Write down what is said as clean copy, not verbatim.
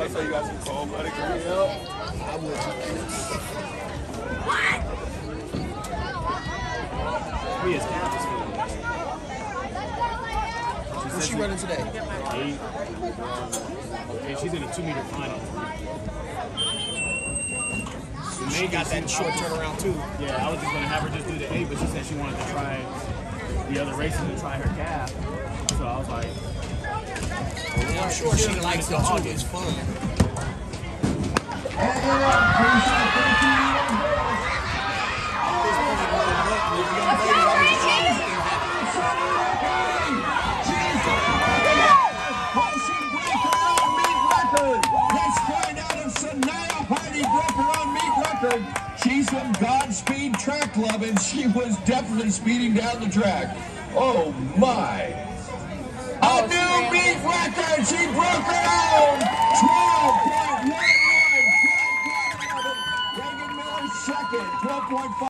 about to say you got some cold-blooded girls. I would. We as campus. What's she running today? 8. Okay, she's in a 2-meter final. She got that short turnaround too. Yeah, I was just gonna have her just do the 8, but she said she wanted to try the other races and try her calf. So I was like, well, I'm sure she likes it too. It's fun. Let's find out if Saniyah Hardee broke her own meet record. She's from Godspeed Track Club, and she was definitely speeding down the track. Oh my! A new meet record! She broke her own! 12.11! Reagan Miller second, 12.5.